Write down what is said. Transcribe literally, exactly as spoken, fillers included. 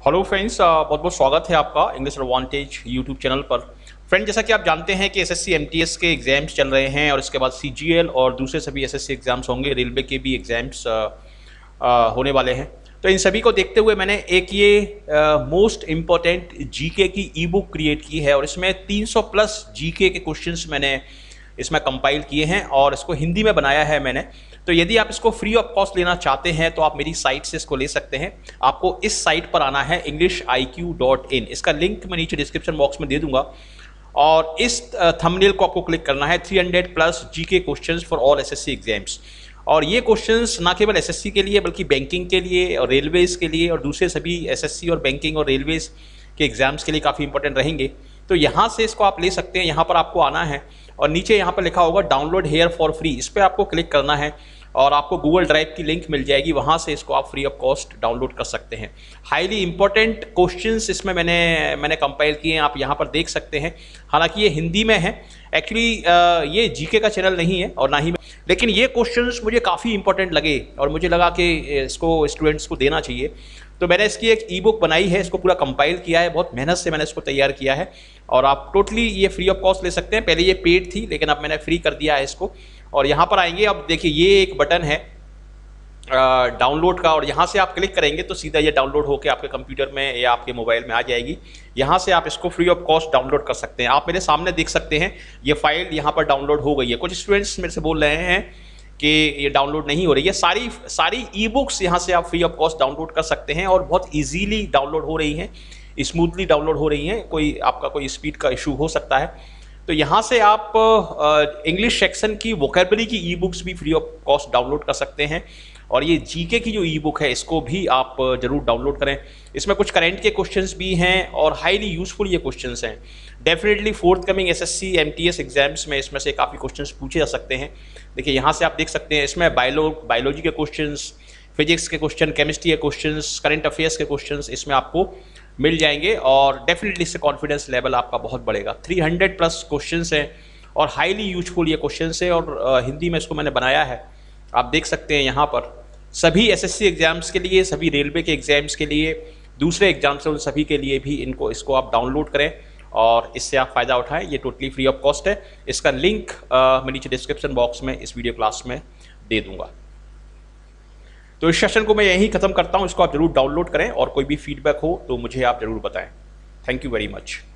Hello friends, बहुत बहुत स्वागत है आपका इंग्लिश एडवांटेज यूट्यूब चैनल पर। फ्रेंड, जैसा कि आप जानते हैं कि एसएससी एमटीएस के एग्जाम्स चल रहे हैं और इसके बाद सीजीएल और दूसरे सभी एसएससी एग्जाम्स होंगे, रेलवे के भी एग्जाम्स होने वाले हैं। तो इन सभी को देखते हुए मैंने एक ये मोस्ट इम्पॉर्टेंट जीके की ई बुक क्रिएट की है और इसमें तीन सौ प्लस जीके के क्वेश्चंस मैंने इसमें कंपाइल किए हैं और इसको हिंदी में बनाया है मैंने। तो यदि आप इसको फ्री ऑफ कॉस्ट लेना चाहते हैं तो आप मेरी साइट से इसको ले सकते हैं। आपको इस साइट पर आना है English I Q dot in. इसका लिंक मैं नीचे डिस्क्रिप्शन बॉक्स में दे दूंगा और इस थंबनेल को आपको क्लिक करना है। तीन सौ plus GK questions for all SSC exams. और ये क्वेश्चंस ना केवल एसएससी के लिए बल्कि बैंकिंग के लिए और रेलवेज के लिए और दूसरे सभी एसएससी और बैंकिंग और रेलवेज के एग्जाम्स के लिए काफ़ी इंपॉर्टेंट रहेंगे। तो यहाँ से इसको आप ले सकते हैं। यहाँ पर आपको आना है और नीचे यहाँ पर लिखा होगा डाउनलोड हेयर फॉर फ्री, इस पर आपको क्लिक करना है और आपको गूगल ड्राइव की लिंक मिल जाएगी। वहाँ से इसको आप फ्री ऑफ कॉस्ट डाउनलोड कर सकते हैं। हाईली इंपॉर्टेंट क्वेश्चंस इसमें मैंने मैंने कंपाइल किए हैं, आप यहाँ पर देख सकते हैं। हालांकि ये हिंदी में है, एक्चुअली ये जीके का चैनल नहीं है और ना ही, लेकिन ये क्वेश्चंस मुझे काफ़ी इंपॉर्टेंट लगे और मुझे लगा कि इसको स्टूडेंट्स को देना चाहिए। तो मैंने इसकी एक ई बुक बनाई है, इसको पूरा कंपाइल किया है, बहुत मेहनत से मैंने इसको तैयार किया है और आप टोटली ये फ्री ऑफ कॉस्ट ले सकते हैं। पहले ये पेड थी लेकिन अब मैंने फ्री कर दिया है इसको। और यहाँ पर आएंगे, अब देखिए ये एक बटन है डाउनलोड का और यहाँ से आप क्लिक करेंगे तो सीधा ये डाउनलोड होकर आपके कंप्यूटर में या आपके मोबाइल में आ जाएगी। यहाँ से आप इसको फ्री ऑफ कॉस्ट डाउनलोड कर सकते हैं। आप मेरे सामने देख सकते हैं ये फाइल यहाँ पर डाउनलोड हो गई है। कुछ स्टूडेंट्स मेरे से बोल रहे हैं कि ये डाउनलोड नहीं हो रही है। सारी सारी ई बुक्स यहाँ से आप फ्री ऑफ कॉस्ट डाउनलोड कर सकते हैं और बहुत ईजीली डाउनलोड हो रही हैं, स्मूथली डाउनलोड हो रही हैं। कोई आपका कोई स्पीड का इशू हो सकता है तो यहाँ से आप इंग्लिश सेक्शन की वोकैबुलरी की ई बुक्स भी फ्री ऑफ कॉस्ट डाउनलोड कर सकते हैं। और ये जीके की जो ई बुक है इसको भी आप जरूर डाउनलोड करें। इसमें कुछ करंट के क्वेश्चंस भी हैं और हाईली यूजफुल ये क्वेश्चंस हैं। Definitely forthcoming SSC MTS exams में इसमें से काफ़ी क्वेश्चंस पूछे जा सकते हैं। देखिए यहाँ से आप देख सकते हैं, इसमें बायो बायोलॉजी के क्वेश्चंस, फिजिक्स के क्वेश्चन, केमिस्ट्री के क्वेश्चंस, करंट अफेयर्स के क्वेश्चंस इसमें आपको मिल जाएंगे और डेफिनेटली इससे कॉन्फिडेंस लेवल आपका बहुत बढ़ेगा। तीन सौ प्लस क्वेश्चंस हैं और हाईली यूजफुल ये क्वेश्चंस है और हिंदी में इसको मैंने बनाया है। आप देख सकते हैं यहाँ पर सभी एसएससी एग्जाम्स के लिए, सभी रेलवे के एग्जाम्स के लिए, दूसरे एग्जाम्स हैं उन सभी के लिए भी इनको इसको आप डाउनलोड करें और इससे आप फ़ायदा उठाएं। ये टोटली फ्री ऑफ कॉस्ट है। इसका लिंक मैं नीचे डिस्क्रिप्शन बॉक्स में इस वीडियो क्लास में दे दूंगा। तो इस सेशन को मैं यहीं ख़त्म करता हूँ। इसको आप जरूर डाउनलोड करें और कोई भी फीडबैक हो तो मुझे आप ज़रूर बताएं। Thank you very much.